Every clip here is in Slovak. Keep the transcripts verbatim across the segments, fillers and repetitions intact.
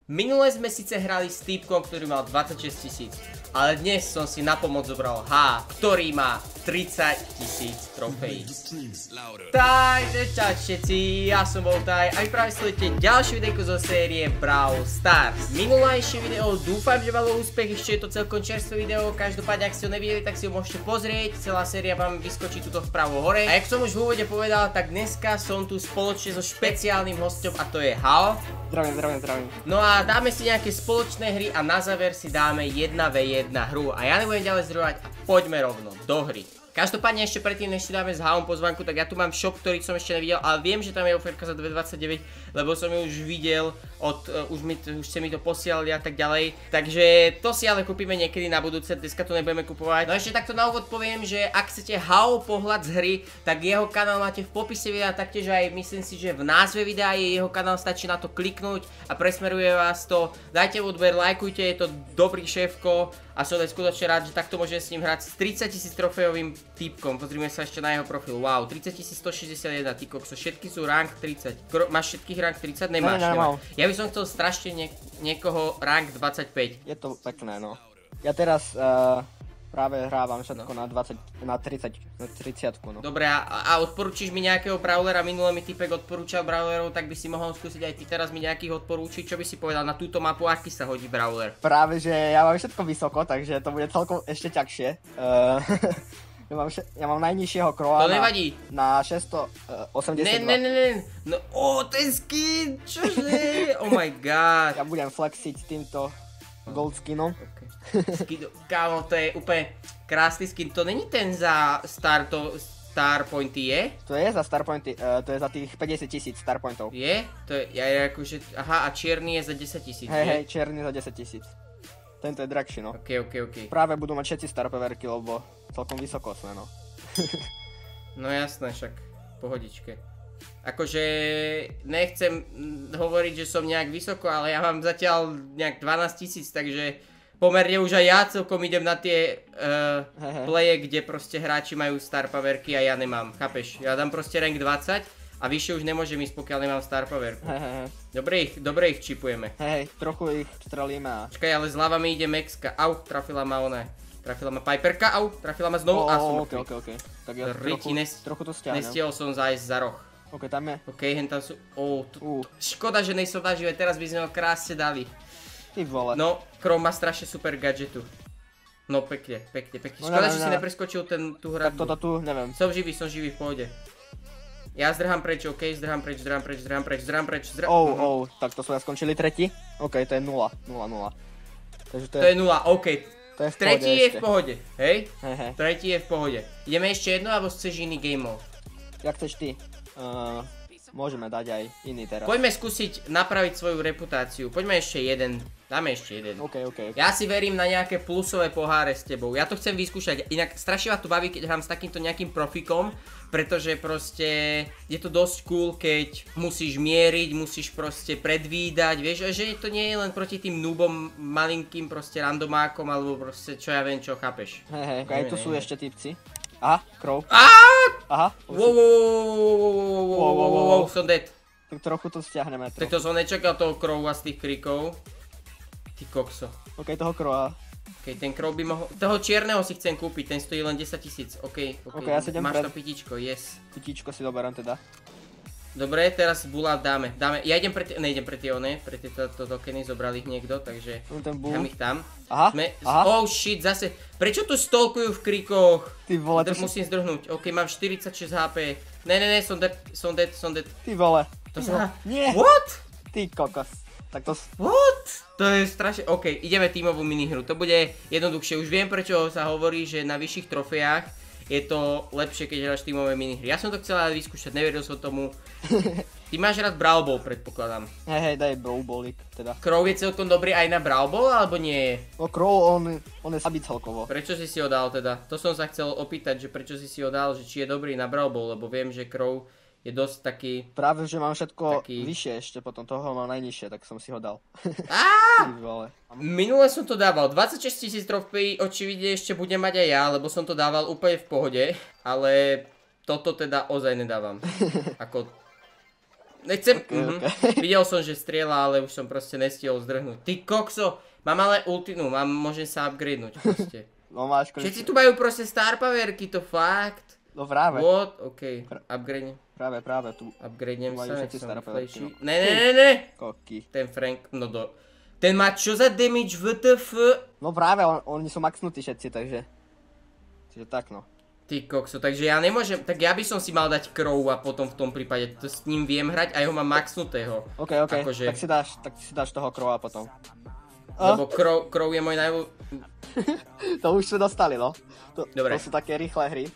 Minule sme síce hrali s týpkom, ktorý mal dvadsaťšesť tisíc, ale dnes som si na pomoc zobral H, ktorý má tridsať tisíc trofejí. Takže čau všetci, ja som Voltaj a vy práve sledujete ďalšie videjko zo série Brawl Stars. Minulejšie video dúfam, že malo úspech, ešte je to celkom čerstvé video, každopádne ak ste ho nevideli, tak si ho môžete pozrieť, celá séria vám vyskočí tuto vpravo hore. A jak som už v úvode povedal, tak dneska som tu spoločne so špeciálnym hosťom a to je Hao. Zdravím, zdravím, zdravím. No a dáme si nejaké spoločné hry a na záver si dáme jedna v jedna hru. A ja nebudem ďalej zdržovať a poďme rovno do hry. Každopádne ešte predtým, než si dáme s Haom pozvánku, tak ja tu mám shop, ktorý som ešte nevidel, ale viem, že tam je oferka za dve dvadsaťdeväť, lebo som ju už videl, od, uh, už, mi, už ste mi to posielali a tak ďalej. Takže to si ale kúpime niekedy na budúce, dneska to nebudeme kupovať. No ešte takto na úvod poviem, že ak chcete Hao pohľad z hry, tak jeho kanál máte v popise videa, taktiež aj myslím si, že v názve videa je jeho kanál, stačí na to kliknúť a presmeruje vás to. Dajte odber, lajkujte, je to dobrý šéfko. A som aj skutočne rád, že takto môžem s ním hrať s tridsať tisíc trofejovým typkom. Pozrime sa ešte na jeho profil. Wow, tridsať tisíc stošesťdesiatjeden, ty kokso, všetky sú rank tridsať. Kro, máš všetkých rank tridsať? Nemáš, ne, nemáš. Ja by som chcel strašne nie, niekoho rank dvadsaťpäť. Je to pekné, no. Ja teraz uh, práve hrávam všetko no. na dvadsať, na tridsať, na tridsiatku, no. Dobre, a, a odporúčiš mi nejakého brawlera? Minule mi typek odporúčal brawlerov, tak by si mohol skúsiť aj ty teraz mi nejakých odporúčiť. Čo by si povedal na túto mapu, aký sa hodí brawler? Práve, že ja mám všetko vysoko, takže to bude celkom ešte ťažšie. Uh, ja, mám vše, ja mám najnižšieho Crowa to nevadí. Na, na šesťstoosemdesiatdva. Ne, ne, ne, ne. No, ó, ten skin, čože? Oh my god. Ja budem flexiť týmto gold skinom. Okay. Skin, kámo, to je úplne krásny skin. To není ten za star, to, star pointy, je? To je za star pointy, uh, to je za tých päťdesiat tisíc star pointov. Je? To je, ja je akože, aha, a čierny je za desať tisíc, hej, hej, čierny za desať tisíc. Tento je drahší, no. Ok, ok, ok. Práve budú mať všetci star powerky, lebo celkom vysoko sme, no. No jasné, však, pohodičke. Akože nechcem hovoriť, že som nejak vysoko, ale ja mám zatiaľ nejak dvanásť tisíc, takže pomerne už aj ja celkom idem na tie uh, playe, kde proste hráči majú star powerky a ja nemám, chápeš? Ja dám proste rank dvadsať a vyššie už nemôžem ísť, pokiaľ nemám star powerku. Dobre ich, dobre ich čipujeme. Hej, trochu ich strelíme a... Počkaj, ale zľava mi ide Maxka, au, trafila ma ona. Trafila ma Piperka, au, trafila ma znovu a som ok, ok, ok. Tak ja trochu, trochu to stiahnem. Nestiel som zájsť za roh. Ok, tam je. Ok, hen tam sú, ó, uh. škoda, že nejsem nažive, teraz by sme ho krásne dali. Ty vole. No, Crow má strašne super gadgetu. No pekne, pekne, pekne. Škoda, že si nepreskočil ten, tú hradbu. Tak toto tu, neviem. Som živý, som živý, v pohode. Ja zdrhám preč, ok, zdrhám preč, zdrhám preč, zdrhám preč, zdrhám preč, zdrhám... Oh, oh, tak to sme skončili tretí? Ok, to je nula, nula, nula. Takže to je... To je nula, ok. To je v pohode Tretí je ešte. v pohode, hej? Hej, hej. Tretí je v pohode. Ideme ešte jedno, alebo chceš iný game mode? Jak chceš ty? Uh, môžeme dať aj iný teraz. Poďme skúsiť napraviť svoju reputáciu. Poďme ešte jeden. Dáme ešte jeden. Ok, ok. Ja si verím na nejaké plusové poháre s tebou. Ja to chcem vyskúšať. Inak strašne ma to baví, keď hrám s takýmto nejakým profikom, pretože proste je to dosť cool, keď musíš mieriť, musíš proste predvídať, vieš, že to nie je len proti tým noobom, malinkým proste randomákom, alebo proste čo ja viem, čo chápeš. Hej, hej, aj tu sú ešte typci. Aha, Crow. Aha. Wow, wow, wow, wow, som dead. Tak trochu to stiahneme. Tak to som nečakal toho Crowa z tých krikov. Ty kokso. Ok, toho Crowa. Ok, ten Crow by mohol... Toho čierneho si chcem kúpiť, ten stojí len desať tisíc. Ok, ok, okay, ja si máš pred... to pitičko, yes. Pitičko si doberám teda. Dobre, teraz Bula dáme, dáme. Ja idem pre tie... Nejdem pre tie one, pre tieto tokeny, zobral ich niekto, takže... Dám ich tam. Aha, Sme... aha. Oh shit, zase... Prečo tu stolkujú v krikoch? Ty vole, to musím zdrhnúť. Ok, mám štyridsaťšesť há pé. Ne, ne, ne, som dead, som dead, som dead. Ty vole. To sa... Nie. What? Ty kokos. Tak to... What? To je strašne... OK, ideme tímovú minihru. To bude jednoduchšie. Už viem, prečo sa hovorí, že na vyšších trofejách je to lepšie, keď hráš tímové minihry. Ja som to chcel ale vyskúšať, neveril som tomu. Ty máš rád Brawl Ball, predpokladám. Hej, hej, daj Brawl Ballik, teda. Crow je celkom dobrý aj na Brawl Ball, alebo nie je? No Crow, on, on je slabý celkovo. Prečo si si ho dal teda? To som sa chcel opýtať, že prečo si si ho dal, že či je dobrý na Brawl Ball, lebo viem, že Crow je dosť taký... Práve, že mám všetko taký... vyššie ešte, potom toho mám najnižšie, tak som si ho dal. Á! Ty vole. Minule som to dával, dvadsaťšesť tisíc trofejí očividne ešte budem mať aj ja, lebo som to dával úplne v pohode, ale toto teda ozaj nedávam. Ako... Nechcem, Okay, mhm. okay. Videl som, že strieľa, ale už som proste nestihol zdrhnúť. Ty kokso, mám ale ultinu, mám, môžem sa upgradenúť proste. No máš Všetci tu majú proste star powerky, to fakt. No práve. What? OK, upgrade. Práve, práve tu. Upgradenem Majú sa, nech všetci som star powerky, rýchlejší. no. Ne, ne, ne, ne. Koky. Ten Frank, no do... Ten má čo za damage W T F? No práve, on, oni sú maxnutí všetci, takže... Čiže tak no. Ty kokso, takže ja nemôžem, tak ja by som si mal dať Crow a potom v tom prípade to s ním viem hrať a jeho mám maxnutého. OK, OK, Akože- tak si dáš, tak si dáš toho Crowa potom. Lebo Crow, Crow je môj najľú... To už sme dostali, no. To, Dobre. to sú také rýchle hry.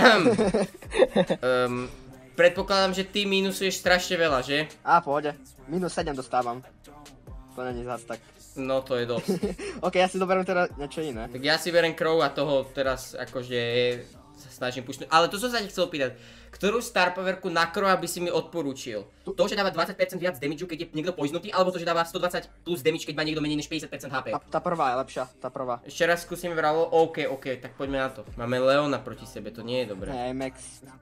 um, predpokladám, že ty minusuješ strašne veľa, že? Á, pohode. Minus sedem dostávam. To není zas tak. No to je dosť. OK, ja si doberiem teda niečo iné. Tak ja si berem Crow a toho teraz akože sa snažím pušnúť. Ale to som sa ti chcel pýtať. Ktorú star powerku na Crowa by si mi odporúčil? To, že dáva dvadsať percent viac damage, keď je niekto poiznutý, alebo to, že dáva stodvadsať plus damage, keď má niekto menej než päťdesiat percent há pé? Tá, tá prvá je lepšia, tá prvá. Ešte raz skúsime Bravo. OK, OK, tak poďme na to. Máme Leona proti sebe, to nie je dobré. Aj Max.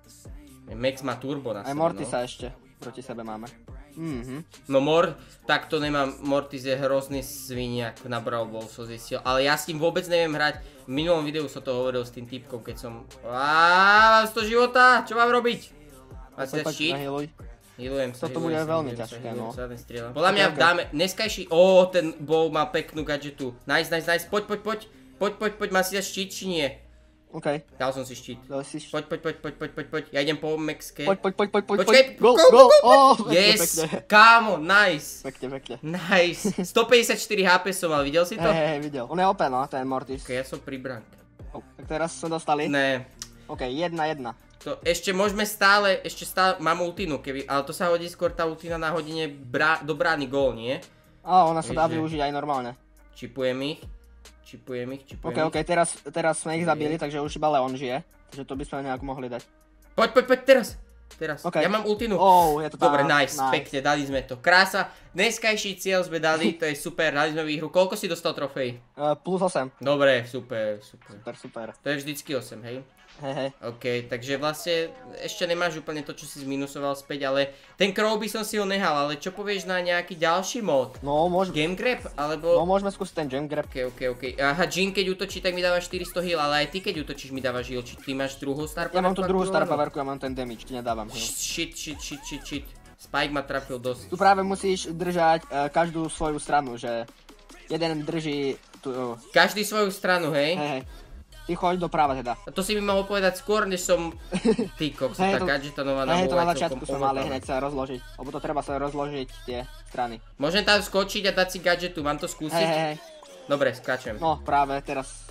Max má turbo na Aj sebe, Mortisa no. ešte proti sebe máme. Mhm. No Mort, tak to nemám, Mortis je hrozný sviniak na Brawl Ball, som zistil, ale ja s tým vôbec neviem hrať. V minulom videu som to hovoril s tým typkom, keď som... Aaaa, mám sto života, čo mám robiť? Mám si dať štít? Nahealuj. Healujem sa, Toto healujem bude sa, veľmi healujem sa, ťažké, healujem no. sa, nestrieľam. Podľa mňa Ok, ok. dáme, dneskajší, ó, ten bow má peknú gadgetu. Nice, nice, nice, poď, poď, poď, poď, poď, poď, má si dať štít, či nie? OK, Dal som si štít. dal si š- Poď, poď, poď, poď, poď, poď, poď, ja idem po Maxke. Poď, poď, poď, poď, poď, Počkaj, poď. Go, go, go, go, go, oh, pekne, Yes, pekne. kámo, nice. Pekne, pekne. Nice. stopäťdesiatštyri há pé som mal, videl si to? Hej, hej, hej, videl. On je ó pé, no, ten Mortis. Ok, ja som pri bránke. Oh, tak teraz sme dostali. Ne, OK, jedna, jedna. to ešte môžeme stále, ešte stále, mám ultinu, keby, ale to sa hodí skôr tá ultina na hodine brá, do brány gól, nie? Á, ona sa dá Vieš, že- využiť aj normálne. Čipujem ich, čipujem ich, čipujem OK, ich. OK, teraz, teraz sme ich zabili, takže už iba Leon žije. Takže to by sme nejak mohli dať. Poď, poď, poď, teraz, teraz, Ok. ja mám ultinu. Oh, je to tá. Dobre, nice, pekne, dali sme to, krása. Dneskajší cieľ sme dali, to je super, dali sme výhru. Koľko si dostal trofej? Uh, plus osem. Dobre, super, super. Super, super. To je vždycky osem, hej? Hej, hej. OK, takže vlastne ešte nemáš úplne to, čo si zminusoval späť, ale ten Crow by som si ho nehal, ale čo povieš na nejaký ďalší mod? No, môžeme, Game Grab, no, alebo... môžeme skúsiť ten Gem Grab. OK, OK, OK. Aha, Jin keď útočí, tak mi dáva štyristo heal, ale aj ty keď útočíš mi dávaš heal, či ty máš druhú star Ja mám tu powerku druhú star aktuálnu? powerku, ja mám ten damage, ti nedávam. heal. Shit, shit, shit, shit, shit. Spike ma trafil dosť. Tu práve musíš držať uh, každú svoju stranu, že jeden drží tu, uh, Každý svoju stranu, hej? hej, hej. Ty choď doprava teda. A to si mi mohol povedať skôr, než som... Ty kokso, Hej, tá to- gadgetanovaná nová Hej, to na je začiatku celkom sme mali overpowered. hneď sa rozložiť, lebo to treba sa rozložiť tie strany. Môžem tam skočiť a dať si gadgetu, mám to Hej, skúsiť? hej, hej. Dobre, skáčem. No, práve teraz.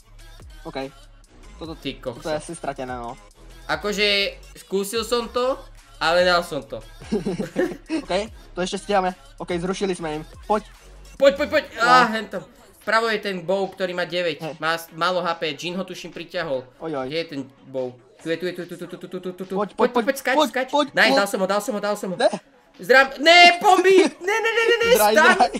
OK. Toto, Ty toto kokso. je asi stratené, no. Akože skúsil som to, ale dal som to. OK, to ešte stiahame. OK, zrušili sme im. Poď. Poď, poď, poď. No. Á, hentam. Vpravo je ten bow, ktorý má deväť. Hej. Má s- málo há pé. Jin ho tuším priťahol. Ojoj. Kde je ten bow? Tu je, tu je, tu, tu, tu, tu, tu, tu, tu, tu, tu. Poď, Poď, poď, poď, skač, poď, skač. poď, Nice, poď. dal som ho, dal som ho, dal som ho. Ne. Zdrám, ne, bomby! Ne, ne, ne, ne, ne, Draj, stan! draj.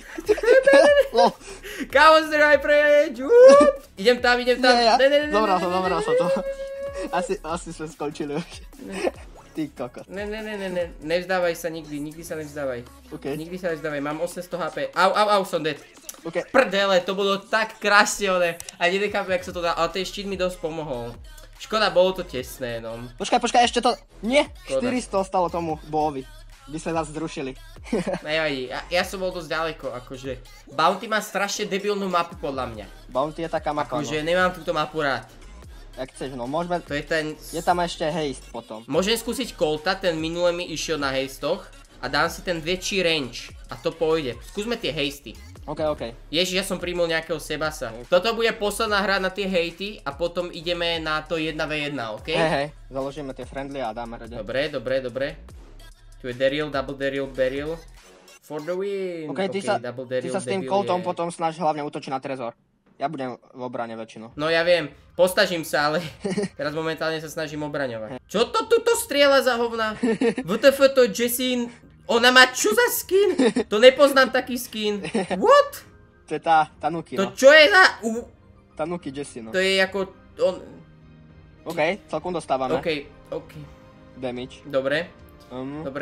No, Kámo, zdraj preč! Uúp. Idem tam, idem tam. nie, ja. Ne, ne, ne, ne, Dobrá ne, sa, ne, dobrá ne, sa ne, to. ne, Asi, asi sme skončili už. Ty kokos. Ne, ne, ne, ne, ne, nevzdávaj sa nikdy, nikdy sa nevzdávaj. OK, Nikdy sa nevzdávaj, mám osemsto há pé. Au, au, au, som dead. OK. Prdele, to bolo tak krásne, oné. A nedechápem, jak sa to dá, ale ten štít mi dosť pomohol. Škoda, bolo to tesné, no. Počkaj, počkaj, ešte to... Nie, Škoda. štyristo ostalo tomu Bovi. By sme nás zrušili. Nevadí, ja, ja som bol dosť ďaleko, akože. Bounty má strašne debilnú mapu podľa mňa. Bounty je taká mapa, no. Akože nemám túto mapu rád. Jak chceš, no môžeme... To je ten... Je tam ešte haste potom. Môžem skúsiť Colta, ten minule mi išiel na hastoch. A dám si ten väčší range. A to pôjde. Skúsme tie hasty. OK, OK. Ježiš, ja som primul nejakého Sebasa. Toto bude posledná hra na tie hejty a potom ideme na to jedna v jedna, OK? Hej, hej, založíme tie friendly a dáme rade. Dobre, dobre, dobre. Tu je Daryl, double Daryl, Beryl. For the win. OK, ty sa, double ty Daryl, sa s tým debil Coltom je- potom snaž hlavne útočiť na Trezor. Ja budem v obrane väčšinou. No ja viem, postažím sa, ale teraz momentálne sa snažím obraňovať. Čo to tuto strieľa za hovna? vé té ef to Jessin, ona má čo za skin? To nepoznám taký skin. What? To je tá Tanuki, To no. čo je za... U... Tanuki Jessie, no. To je ako... On... OK, celkom dostávame. OK, OK. Damage. Dobre, Um, dobre.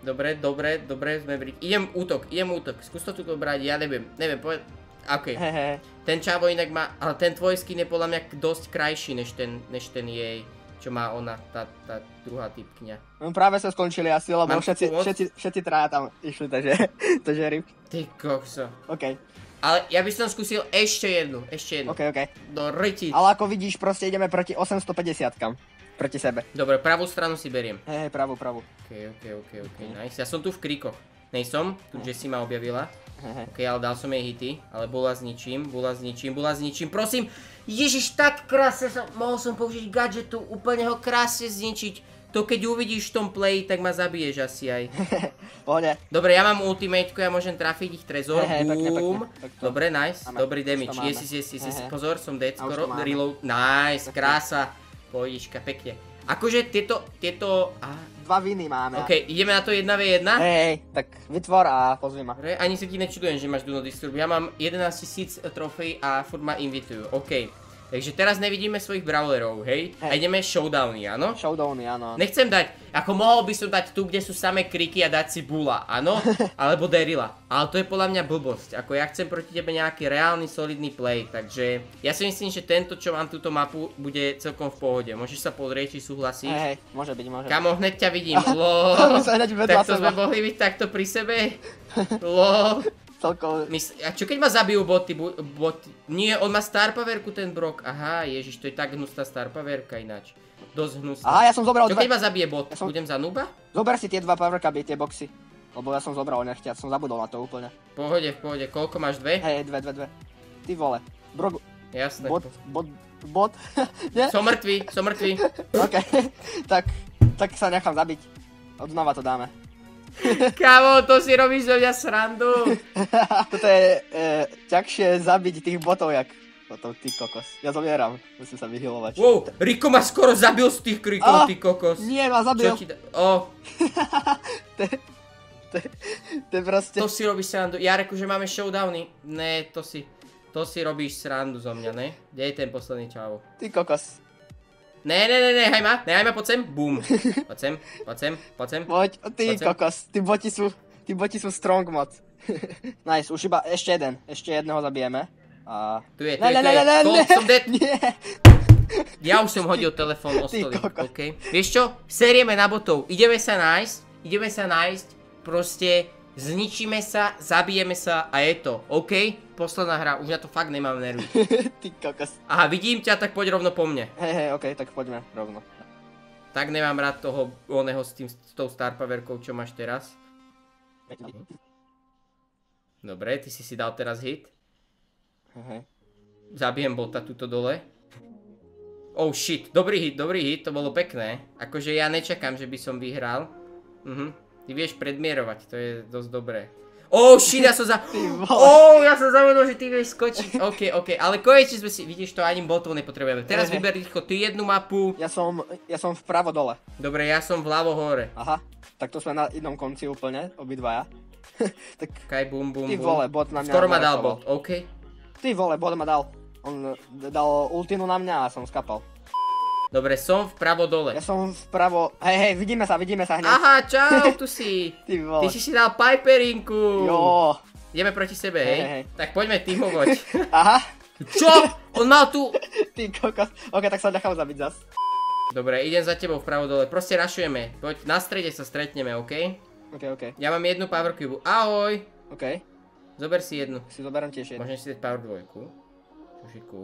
dobre, dobre, dobre, sme bri... Idem útok, idem útok, skús to tuto brať, ja neviem, neviem, povedať... OK. Hehe. Ten čavo inak má, ale ten tvoj skin je podľa mňa dosť krajší, než ten, než ten jej, čo má ona, tá, tá druhá typkňa. No práve sa skončili asi, lebo Mám všetci, pomôcť? všetci, všetci traja tam išli, takže, takže rip. Ty kokso. OK, Ale ja by som skúsil ešte jednu, ešte jednu. OK, OK. Do ryti. Ale ako vidíš, proste ideme proti osemstopäťdesiatkam. Proti sebe. Dobre, pravú stranu si beriem. Hej, pravú, pravú. OK, OK, OK, OK, nice. Ja som tu v krikoch. Nejsom, tu Jessie ma objavila. Hehe. OK, ale dal som jej hity, ale bola s ničím, bola s ničím, bola s ničím. Prosím, Ježiš, tak krásne som, mohol som použiť gadgetu, úplne ho krásne zničiť. To keď uvidíš v tom play, tak ma zabiješ asi aj. Pohode. Dobre, ja mám ultimateku, ja môžem trafiť ich trezor, Hej, hej, pekne, boom. pekne, pekne. Dobre, nice, Máme. dobrý Už damage. to máme. Yes, yes, yes, yes, Hej, hej. pozor, som dead A už skoro, to máme. reload. Nice, krása. Pohodička, pekne. Akože tieto, tieto... Á, Dva viny máme. OK, ideme na to jedna v jedna. Hej, tak vytvor a pozvi ma. Dobre, ani si ti nečudujem, že máš Do Not Disturb. Ja mám jedenásť tisíc trofejí a furt ma invitujú. OK. Takže teraz nevidíme svojich brawlerov, hej? A ideme showdowny, áno? Showdowny, áno. Nechcem dať, ako mohol by som dať tu, kde sú samé kriky a dať si Bula, áno? Alebo Daryla. Ale to je podľa mňa blbosť. Ako ja chcem proti tebe nejaký reálny, solidný play. Takže ja si myslím, že tento, čo mám túto mapu, bude celkom v pohode. Môžeš sa pozrieť, či súhlasíš? Hej, hej, môže byť, môže. Kamo, hneď ťa vidím. Lol. My sa hneď vedľa Takto seba. sme mohli byť takto pri sebe. Lol. Celkovo. Mys- a čo keď ma zabijú boty, bu- boty? Nie, on má star powerku ten Brock. Aha, ježiš, to je tak hnusná star powerka ináč. Dosť hnusná. Aha, ja som zobral Čo dve. keď ma zabije bot? Ja som- Budem za nuba? Zober si tie dva powercuby, tie boxy. Lebo ja som zobral nechťať, som zabudol na to úplne. V pohode, v pohode. Koľko máš? Dve? Hej, dve, dve, dve. Ty vole. Brog... Jasné. Bot, bot, bot. Nie? Som mŕtvý, som mŕtvý. OK. tak, tak sa nechám zabiť. Odnova to dáme. Kámo, to si robíš zo mňa srandu. Toto je e, ťažšie zabiť tých botov, jak potom ty kokos. Ja zomieram, musím sa vyhylovať. Wow, Riko ma skoro zabil z tých krikov, Ah, ty kokos. Nie, ma zabil. Čo ti da... O, To je proste... to si robíš srandu. Jareku, že máme showdowny. Ne, to si... To si robíš srandu zo mňa, ne? Kde je ten posledný čavo? Ty kokos. Ne, ne, ne, nehaj ma, nehaj ma, poď sem, bum. Poď sem, poď sem, poď sem. Poď, ty Poď sem. kokos. Ty boti sú, ty boti sú strong mod. Nice, už iba ešte jeden. Ešte jedného zabijeme. A... Tu je, tu je, Ne, ne, tu ne, je. ne, ne, Gold, ne. som dead. Nie. Ja už som hodil telefón o Ty stoli, kokos. OK? Vieš čo? Sérieme na botov, ideme sa nájsť, ideme sa nájsť, proste zničíme sa, zabijeme sa a je to, OK? Posledná hra, už na to fakt nemám nervy. Ty kokos. Aha, vidím ťa, tak poď rovno po mne. Hej, hej, OK, tak poďme rovno. Tak nemám rád toho oného s, tým, s tou star powerkou, čo máš teraz. Dobre, ty si si dal teraz hit. Hej, hej. Zabijem bota tuto dole. Oh shit, dobrý hit, dobrý hit, to bolo pekné. Akože ja nečakám, že by som vyhral. Mhm. Ty vieš predmierovať, to je dosť dobré. Oh shit, ja som za... vole. Oh, ja som zavedol, že ty vieš skočiť. OK, OK, ale konečne sme si... Vidíš to, ani botov nepotrebujeme. Teraz Hej, hej. vyber rýchlo ty jednu mapu. Ja som, ja som vpravo dole. Dobre, ja som vľavo hore. Aha, tak to sme na jednom konci úplne, obidvaja. tak Kaj, bum, bum, ty bum. vole, bot na mňa Skoro ma dal narekoval. bot, OK. Ty vole, bot ma dal. On dal ultinu na mňa a som skapal. Dobre, som vpravo dole. Ja som vpravo, hej, hej, vidíme sa, vidíme sa hneď. Aha, čau, tu si. Ty vole. Ty si si dal piperinku. Jo. Ideme proti sebe, hej? Hej, hej. Tak poďme tímovať. Aha, Čo? On mal tu... ty kokos. Ok, tak sa nechám zabiť zas. Dobre, idem za tebou vpravo dole. Proste rašujeme. Poď, na strede sa stretneme, OK? Ok, ok, Ja mám jednu power cube. Ahoj. ok. Zober si jednu. Si zoberiem tiež jednu. Môžem si dať power dvojku. Čušiku.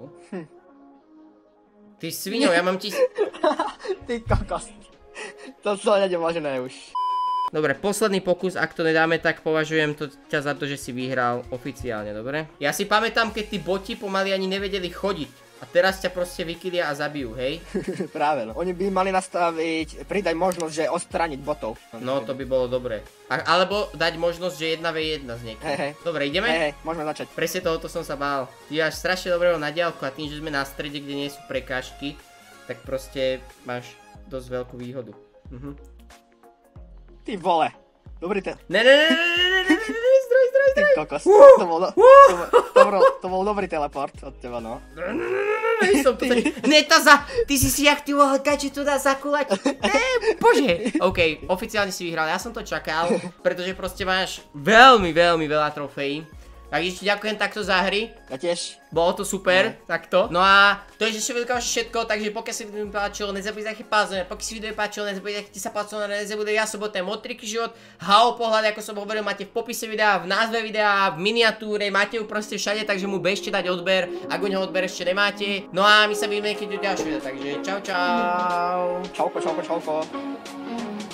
Ty sviňo, ja mám ti... Ty kokos. To to je nemožné už. Dobre, posledný pokus, ak to nedáme, tak považujem to ťa za to, že si vyhral oficiálne, dobre? Ja si pamätám, keď tí boti pomaly ani nevedeli chodiť. A teraz ťa proste vykilia a zabijú, hej? Práve no. Oni by mali nastaviť, pridať možnosť, že odstrániť botov. No, to by bolo dobré. A, alebo dať možnosť, že jedna v jedna z niekým. Hej, hej. Dobre, ideme? Hej, hej, môžeme začať. Presne tohoto som sa bál. Ty máš strašne dobrého na diaľku a tým, že sme na strede, kde nie sú prekážky, tak proste máš dosť veľkú výhodu. Mhm. Ty vole. Dobrý ten. Ne, ne, ne, ne, ne, ne, ne, ne, ne, zdroj, zdroj, Ty zdroj. kokos. Uh, To bol, do... uh. to, bol, to, bol, to bol dobrý teleport od teba, no. Ne, ne, ne, ne, ne, Prvý som to sa... Neta za... Ty si si aktivoval kači tu dá zakulať. Eee, bože. OK, oficiálne si vyhral, ja som to čakal, pretože proste máš veľmi, veľmi veľa trofejí. Tak ešte ďakujem takto za hry. Ja tiež. Bolo to super, no. Takto. No a to je ešte všetko, takže pokiaľ sa video páčilo, nezabudnite zachytiť palce, pokiaľ si video páčilo, nezabudnite zachytiť sa palcom, nezabudnite ja sobotné modtriky život, hao pohľad, ako som hovoril, máte v popise videa, v názve videa, v miniatúre, máte ju proste všade, takže mu bežte dať odber, ak u neho odber ešte nemáte. No a my sa vidíme keď do ďalšieho videa, takže čau čau. Čauko, čauko, čauko.